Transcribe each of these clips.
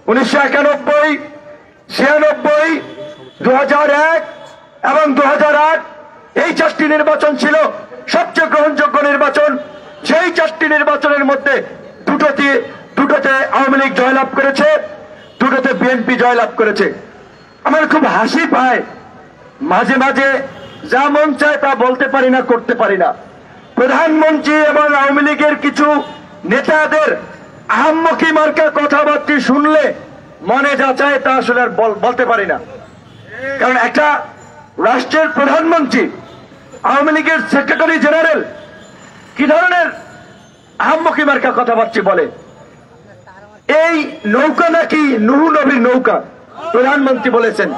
1991, 96, 2001 এবং 2008 এই 4টি নির্বাচন ছিল সবচেয়ে গ্রহণযোগ্য নির্বাচন। সেই 4টি নির্বাচনের মধ্যে দুটোতে আওয়ামী লীগ জয়লাভ করেছে, দুটোতে বিএনপি জয়লাভ করেছে। আমার খুব হাসি পায়, মাঝে মাঝে যা মন চায় তা বলতে পারি না, করতে পারি না। প্রধানমন্ত্রী এবং আওয়ামী লীগের কিছু নেতাদের আহাম্মকি মার্কা কথাবার্তা শুনলে মনে যা চায় তা আসলে আর বলতে পারি না। কারণ একটা রাষ্ট্রের প্রধানমন্ত্রী, আওয়ামী লীগের সেক্রেটারি জেনারেল কি ধরনের আহাম্মকি মার্কা কথাবার্তা বলে। এই নৌকা নাকি নুহু নবীর নৌকা, প্রধানমন্ত্রী বলেছেন।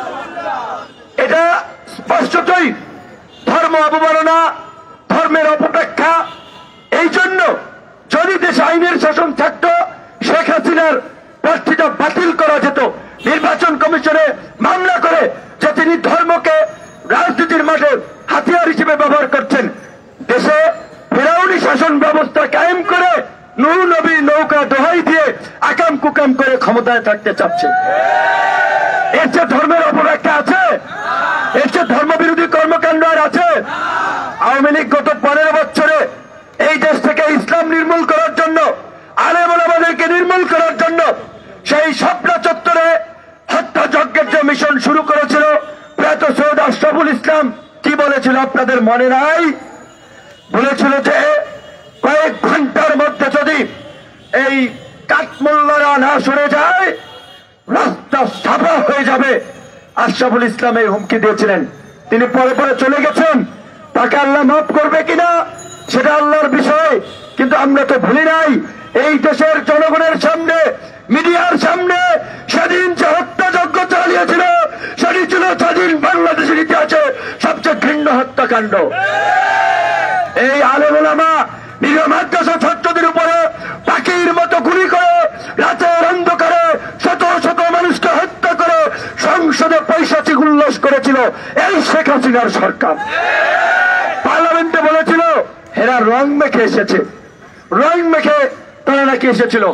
এটা স্পষ্টতই ধর্ম অবমাননা, ধর্মের অপব্যাখ্যা। এই জন্য যদি দেশে আইনের শাসন থাকতো, শেখ হাসিনার প্রার্থীটা বাতিল করা যেত, নির্বাচন কমিশনে মামলা করে যে তিনি ধর্মকে রাজনীতির মাঠে হাতিয়ার হিসেবে ব্যবহার করছেন। দেশে ফেরাউনি শাসন ব্যবস্থা কায়েম করে নুহু নবীর নৌকা দোহাই দিয়ে আকাম কুকাম করে ক্ষমতায় থাকতে চাচ্ছে। এর চেয়ে ধর্মের অপব্যাখ্যা আছে? এর চেয়ে ধর্মবিরোধী কর্মকাণ্ড আর আছে? আওয়ামী লীগ গত 15 বছরে এই দেশ থেকে ইসলাম নির্মূল করার জন্য, আলেম ওলামাদেরকে নির্মূল করার জন্য সেই শাপলা চত্বরে হত্যাযজ্ঞের যে মিশন শুরু করেছিল, প্রয়াত সৈয়দ আশরাফুল ইসলাম কি বলেছিল আপনাদের মনে নাই? বলেছিল যে কয়েক ঘন্টার মধ্যে যদি এই কাঠমোল্লারা না সরে যায়, রাস্তা সাফা হয়ে যাবে। আশরাফুল ইসলাম এই হুমকি দিয়েছিলেন। তিনি পরে পরে চলে গেছেন। তাকে আল্লাহ মাফ করবে কিনা সেটা আল্লাহর বিষয়, কিন্তু আমরা তো ভুলি নাই এই দেশের জনগণের সামনে, মিডিয়ার সামনে সেদিন যে হত্যাযজ্ঞ চালিয়েছিল, সেটি ছিল স্বাধীন বাংলাদেশের ইতিহাসে সবচেয়ে ঘৃণ্য হত্যাকাণ্ড। এই আলেম ওলামা নিরীহ মাদ্রাসা ছাত্রদের উপরে পাখির মতো গুলি করে, রাতের অন্ধকারে শত শত মানুষকে হত্যা করে সংসদে পৈশাচিক উল্লাস করেছিল এই শেখ হাসিনার সরকার। পার্লামেন্টে বলেছিল এরা রং মেখে এসেছে, রং মেখে তারা নাকি এসেছিল।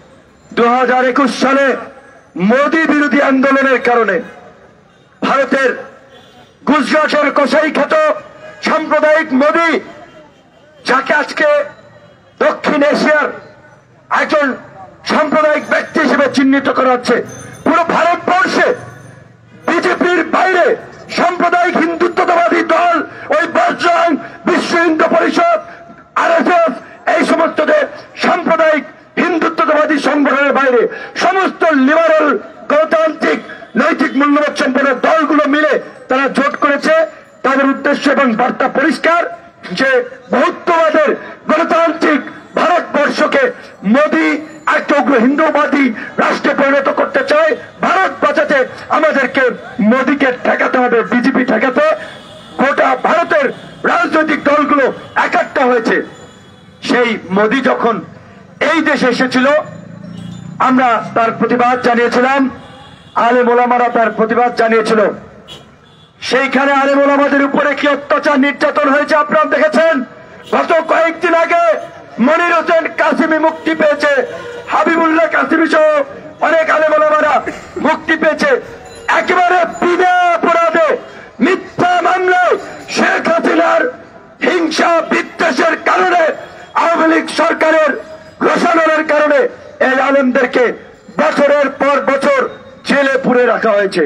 2021 সালে মোদী বিরোধী আন্দোলনের কারণে ভারতের গুজরাটের কসাই খ্যাত সাম্প্রদায়িক মোদী, যাকে আজকে দক্ষিণ এশিয়ার একজন সাম্প্রদায়িক ব্যক্তি হিসেবে চিহ্নিত করা হচ্ছে, পুরো ভারতবর্ষে বিজেপির বাইরে সাম্প্রদায়িক হিন্দুত্ববাদী দল, ওই বজরং, বিশ্ব হিন্দু পরিষদ, আরএসএস, এই সমস্ত যে সাম্প্রদায়িক হিন্দুত্ববাদী সংগঠনের বাইরে সমস্ত লিবারেল গণতান্ত্রিক নৈতিক মূল্যবোধ সম্পন্ন দলগুলো মিলে তারা জোট করেছে। তাদের উদ্দেশ্য এবং বার্তা পরিষ্কার যে বহুত্ববাদের গণতান্ত্রিক ভারতবর্ষকে মোদী একটা উগ্র হিন্দুবাদী রাষ্ট্রে পরিণত করতে চায়। ভারত বাঁচাতে আমাদেরকে মোদীকে ঠেকাতে হবে, বিজেপি ঠেকাতে। গোটা ভারতের রাজনৈতিক দলগুলো একাট্টা হয়েছে। সেই মোদী যখন এই দেশে এসেছিল, আমরা তার প্রতিবাদ জানিয়েছিলাম, আলেম ওলামারা তার প্রতিবাদ জানিয়েছিল। সেইখানে আলেম ওলামাদের উপরে কি অত্যাচার নির্যাতন হয়েছে আপনারা দেখেছেন। গত কয়েকদিন আগে মনির হোসেন কাসিমি মুক্তি পেয়েছে, হাবিবুল্লাহ কাসিমি সহ অনেক আলেম ওলামারা মুক্তি পেয়েছে। একেবারে বিনা অপরাধে মিথ্যা মামলায় শেখ হাসিনার হিংসা বিদ্বেষের কারণে, আওয়ামী লীগ সরকারের রসায়নের কারণে এই আলেমদেরকে বছরের পর বছর জেলে পুরে রাখা হয়েছে।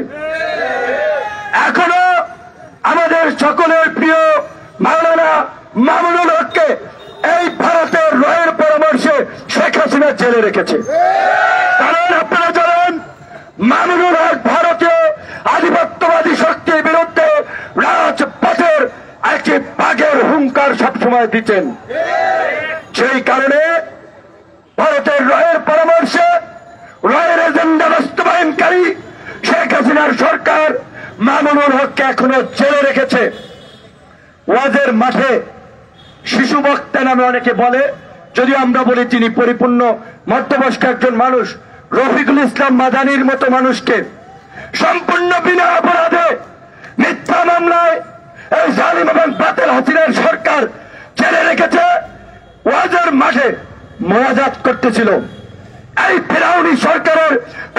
এখনো আমাদের সকলের প্রিয় মাওলানা মামুনুল হককে এই ভারতের রয়ের পরামর্শে শেখ হাসিনা জেলে রেখেছে। কারণ আপনারা জানেন মামুনুল হক ভারতীয় আধিপত্যবাদী শক্তির বিরুদ্ধে রাজপথের একটি বাঘের হুঙ্কার সবসময় দিচ্ছেন। সেই কারণে ভারতের রয়ের পরামর্শে রয়ের এজেন্ডা বাস্তবায়নকারী শেখ হাসিনার সরকার মামুনুল হককে এখনো জেলে রেখেছে। ওয়াজের মাঠে শিশু বক্তা নামে অনেকে বলে, যদি আমরা বলি তিনি পরিপূর্ণ মধ্যবয়স্ক একজন মানুষ। রফিকুল ইসলাম মাদানির মতো মানুষকে সম্পূর্ণ বিনা অপরাধে মিথ্যা মামলায় এই জালিম এবং বাতিল হাসিনার সরকার জেলে রেখেছে। ওয়াজের মাঠে মোনাজাত করতেছিল। এই ফিরাউনি সরকারের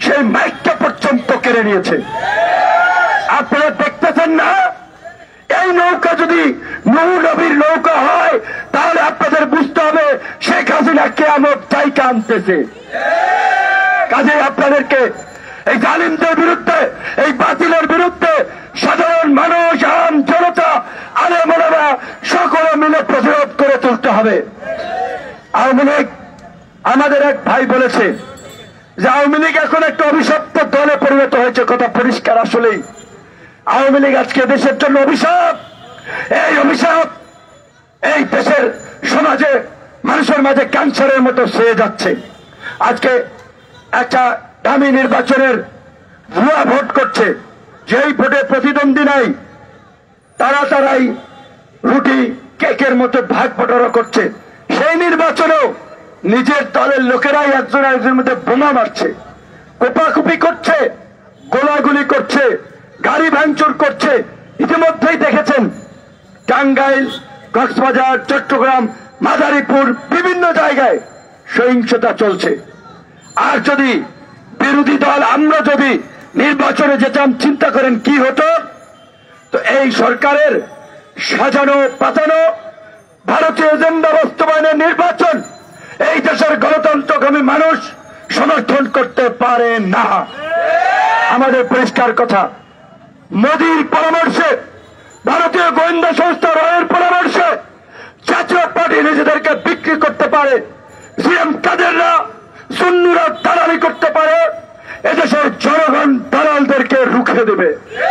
সেই মাইকটা পর্যন্ত কেড়ে নিয়েছে। আপনারা দেখতেছেন না, এই নৌকা যদি নূহ নবীর নৌকা হয় তাহলে আপনাদের বুঝতে হবে শেখ হাসিনা কিয়ামত চাইতে আনতেছে। কাজেই আপনাদেরকে এই জালিমদের বিরুদ্ধে, এই বাতিলের বিরুদ্ধে সাধারণ মানুষ, আম জনতা, আলেম ওলামা সকলে মিলে প্রতিরোধ করে তুলতে হবে। আওয়ামী লীগ, আমাদের এক ভাই বলেছে যে আওয়ামী লীগ এখন একটা অভিশপ্ত দলে পরিণত হয়েছে। কথা পরিষ্কার, আসলেই আওয়ামী লীগ আজকে দেশের জন্য অভিশাপ। এই অভিশাপ এই দেশের সমাজে, মানুষের মাঝে ক্যান্সারের মতো সেয়ে যাচ্ছে। আজকে একটা দামি নির্বাচনের ভুয়া ভোট করছে, যেই ভোটে প্রতিদ্বন্দ্বী নাই তারাই রুটি কেকের মতো ভাগ বটরা করছে। সেই নির্বাচনেও নিজের দলের লোকেরাই একজন আরেকজনের মধ্যে বোমা মারছে, কোপাকুপি করছে, গোলাগুলি করছে, গাড়ি ভাঙচুর করছে। ইতিমধ্যেই দেখেছেন টাঙ্গাইল, কক্সবাজার, চট্টগ্রাম, মাদারীপুর বিভিন্ন জায়গায় সহিংসতা চলছে। আর যদি বিরোধী দল আমরা যদি নির্বাচনে যেতাম, চিন্তা করেন কি হতো। তো এই সরকারের সাজানো পাতানো ভারতীয় এজেন্ডা বাস্তবায়নের নির্বাচন এই দেশের গণতন্ত্রকামী মানুষ সমর্থন করতে পারে না। আমাদের পরিষ্কার কথা, মোদির পরামর্শে, ভারতীয় গোয়েন্দা সংস্থা রয়ের পরামর্শে জাতীয় পার্টি নিজেদেরকে বিক্রি করতে পারে, সিএম কাদেররা সুন্নিরা দালালি করতে পারে, এদেশের জনগণ দালালদেরকে রুখে দেবে।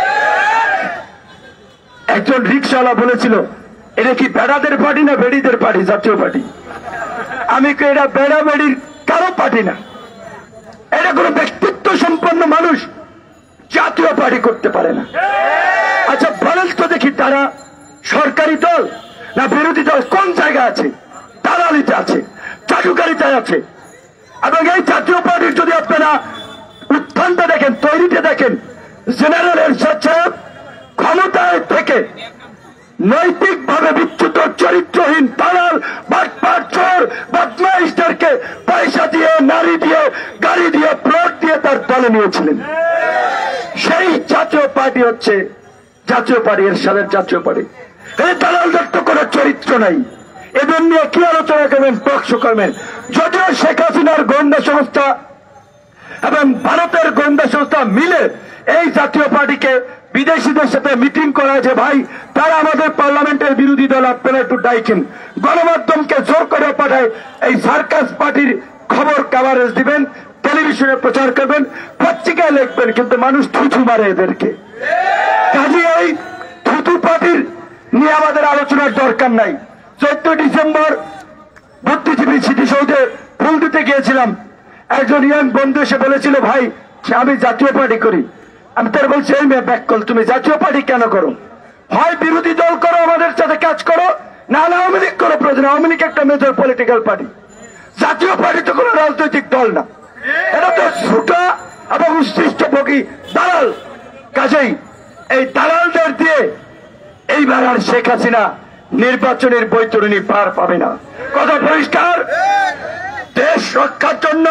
একজন রিক্সাওয়ালা বলেছিল, এটা কি বেড়াদের পার্টি না বেড়িদের পার্টি? জাতীয় পার্টি। আমি কি এটা বেড়া বেড়ির কারো পার্টি না, এটা কোনো ব্যক্তিত্ব সম্পন্ন মানুষ জাতীয় পার্টি করতে পারে না। আচ্ছা বলেন তো দেখি, তারা সরকারি দল না বিরোধী দল? কোন জায়গা আছে? দালালিতে আছে, চাটুকারিতায় আছে। এবং এই জাতীয় পার্টির যদি আপনারা উত্থানটা দেখেন, তৈরিতে দেখেন, জেনারেলের সাথে ক্ষমতায় থেকে নৈতিকভাবে বিচ্যুত চরিত্রহীন দালাল, বাটপার, চোর, বদমাইশদেরকে পয়সা দিয়ে, নারী দিয়ে, গাড়ি দিয়ে, প্লট দিয়ে তার দলে নিয়েছিলেন। সেই জাতীয় পার্টি হচ্ছে জাতীয় পার্টি, এর সালের জাতীয় পার্টি। এই দালালদের তো কোনো চরিত্র নাই, এদের নিয়ে কি আলোচনা করবেন, টকশো করবেন? যদিও শেখ হাসিনার গোয়েন্দা সংস্থা এবং ভারতের গোয়েন্দা সংস্থা মিলে এই জাতীয় পার্টিকে বিদেশিদের সাথে মিটিং করায় যে ভাই তারা আমাদের পার্লামেন্টের বিরোধী দল, আপনারা একটু ডাইকেন, গণমাধ্যমকে জোর করে পাঠায় এই সার্কাস পার্টির খবর কভারেজ দিবেন, টেলিভিশনে প্রচার করবেন, পত্রিকায় লিখবেন, কিন্তু মানুষ থুথু মারে এদেরকে। কাজে এই থুথু পার্টির নিয়ে আমাদের আলোচনার দরকার নাই। 14 ডিসেম্বর বুদ্ধিজীবী স্মৃতিসৌধে ফুল দিতে গিয়েছিলাম, একজন ইয়াং বন্ধু এসে বলেছিল, ভাই আমি জাতীয় পার্টি করি। আমি তার বলছি, এই মেয়ে ব্যাককল, তুমি জাতীয় পার্টি কেন করো? হয় বিরোধী দল করো, আমাদের সাথে কাজ করো, না আওয়ামী লীগ করো। প্রয়োজন, আওয়ামী লীগ একটা major political party, Jatiya Party তো কোনো রাজনৈতিক দল না, এটা তো ছোটা এবং উৎসৃষ্টভোগী দালাল। কাজেই এই দালালদের দিয়ে এইবার আর শেখ হাসিনা নির্বাচনের বৈতরণী পার পাবে না। কথা পরিষ্কার। দেশ রক্ষার জন্য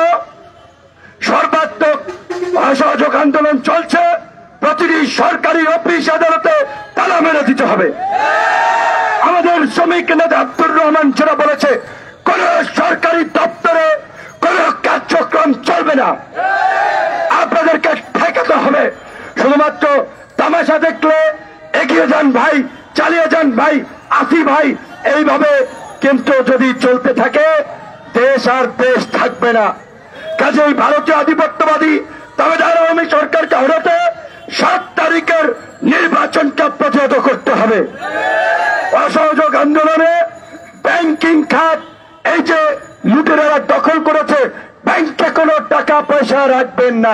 সর্বাত্মক অসহযোগ আন্দোলন চলছে। প্রতিটি সরকারি অফিস আদালতে তালা মেরে দিতে হবে। আমাদের শ্রমিক নেতা আব্দুর রহমান যারা বলেছে, কোন সরকারি দপ্তরে কোন কার্যক্রম চলবে না, আপনাদেরকে ঠেকাতে হবে। শুধুমাত্র তামাশা দেখলে এগিয়ে যান ভাই, চালিয়ে যান ভাই, আসি ভাই, এইভাবে কিন্তু যদি চলতে থাকে দেশ আর দেশ থাকবে না। কাজেই ভারতীয় আধিপত্যবাদী দাবেদার আওয়ামী সরকারকে হটাতে 7 তারিখের নির্বাচনটা প্রতিহত করতে হবে। অসহযোগ আন্দোলনে ব্যাংকিং খাত এই যে লুটেরারা দখল করেছে, ব্যাংকে কোনো টাকা পয়সা রাখবেন না,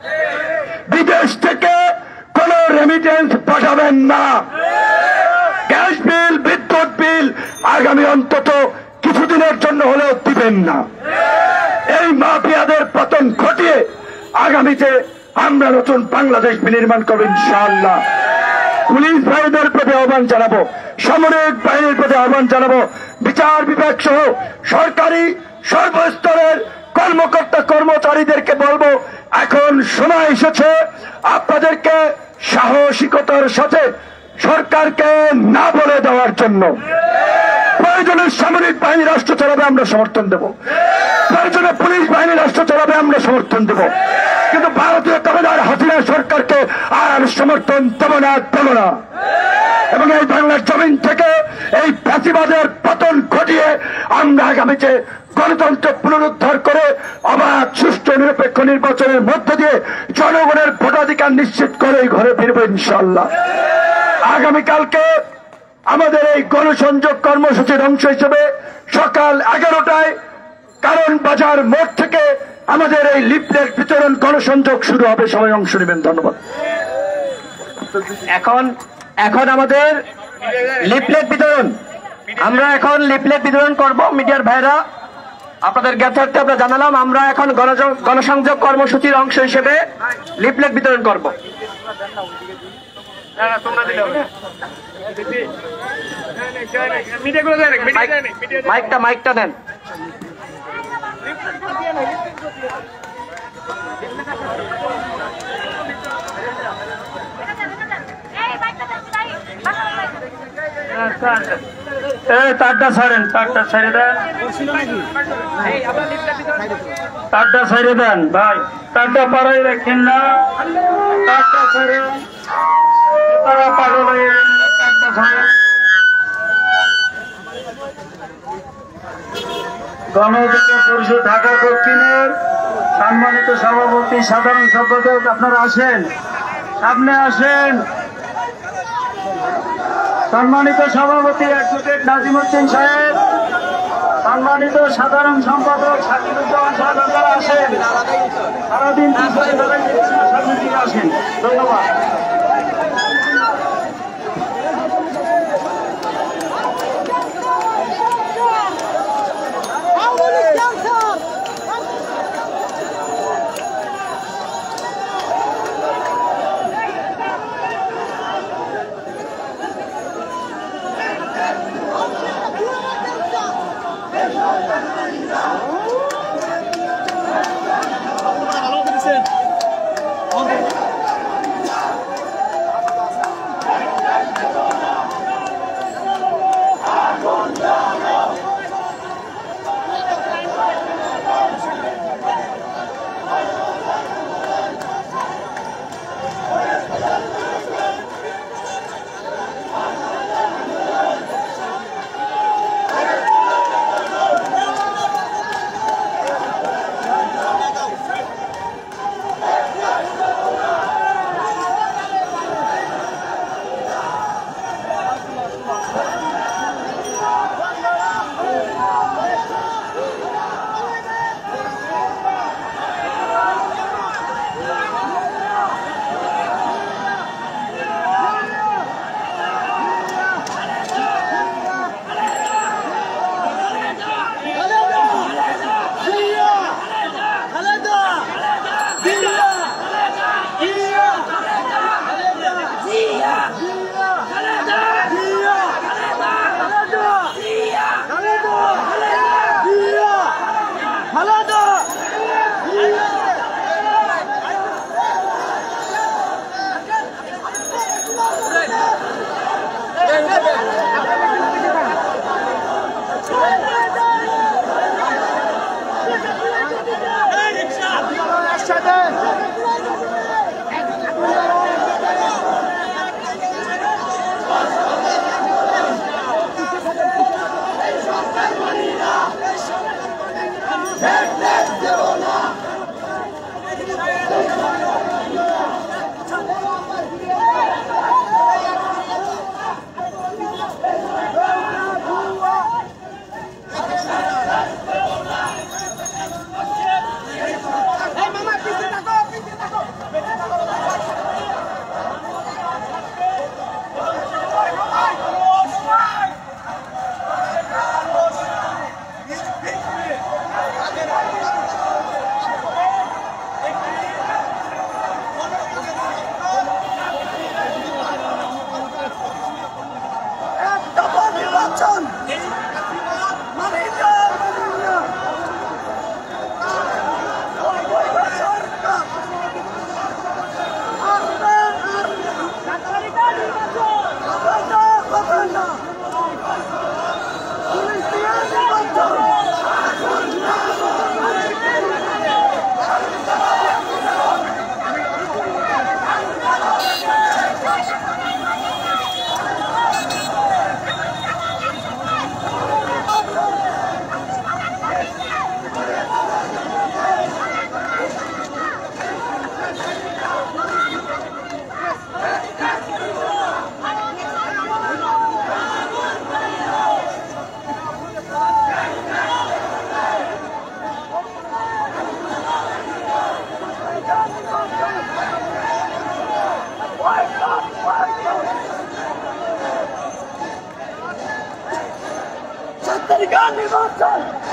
বিদেশ থেকে কোন রেমিটেন্স পাঠাবেন না, গ্যাস বিল, বিদ্যুৎ বিল আগামী অন্তত কিছুদিনের জন্য হলেও দিবেন না। এই মাফিয়াদের পতন ঘটিয়ে আগামীতে আমরা নতুন বাংলাদেশ বিনির্মাণ করব ইনশাআল্লাহ। পুলিশ ভাইদের প্রতি আহ্বান জানাবো, সামরিক বাহিনীর প্রতি আহ্বান জানাবো, বিচার বিভাগ সহ সরকারি সর্বস্তরের কর্মকর্তা কর্মচারীদেরকে বলবো, এখন সময় এসেছে আপনাদেরকে সাহসিকতার সাথে সরকারকে না বলে দেওয়ার জন্য। প্রয়োজনে সামরিক বাহিনী রাষ্ট্র চালাবে, আমরা সমর্থন দেব। প্রয়োজনে পুলিশ বাহিনী রাষ্ট্র চালাবে, আমরা সমর্থন দেব। কিন্তু ভারতীয় তাবেদার হাসিনা সরকারকে আর সমর্থন দেব না। এবং এই বাংলার জমিন থেকে এই ফ্যাসিবাদের পতন ঘটিয়ে আমরা আগামীতে গণতন্ত্র পুনরুদ্ধার করে অবাধ সুষ্ঠু নিরপেক্ষ নির্বাচনের মধ্য দিয়ে জনগণের ভোটাধিকার নিশ্চিত করে ঘরে ফিরব ইনশাআল্লাহ। আগামীকালকে আমাদের এই গণসংযোগ কর্মসূচির অংশ হিসেবে সকাল 11টায় কারণ বাজার মোড় থেকে আমাদের এই লিফলেট বিতরণ গণসংযোগ শুরু হবে। সবাই অংশ নেবেন। ধন্যবাদ। এখন আমাদের লিফলেট বিতরণ, আমরা এখন লিফলেট বিতরণ করব। মিডিয়ার ভাইরা আপনাদের জ্ঞাতার্থে আমরা জানালাম, আমরা এখন গণসংযোগ কর্মসূচির অংশ হিসেবে লিফলেট বিতরণ করব। মাইকটা দেন। তারটা ছেড়ে দেন, তারটা ছেড়ে দেন ভাই, তারটা পাড়াই রাখেন না, তারটা ছেড়ে তারা পাগল হয়ে তারটা ছেড়ে। গণঅধিকার পরিষদ ঢাকা দক্ষিণের সম্মানিত সভাপতি, সাধারণ সম্পাদক, আপনারা আসেন, সামনে আসেন। সম্মানিত সভাপতি অ্যাডভোকেট নাজিমউদ্দিন সাহেব, সম্মানিত সাধারণ সম্পাদক সাকিবুজ্জামান সাহেব, আপনারা আসেন। সারাদিন সামনে দিয়ে আসেন। ধন্যবাদ। Hey, mama, নির্বাচন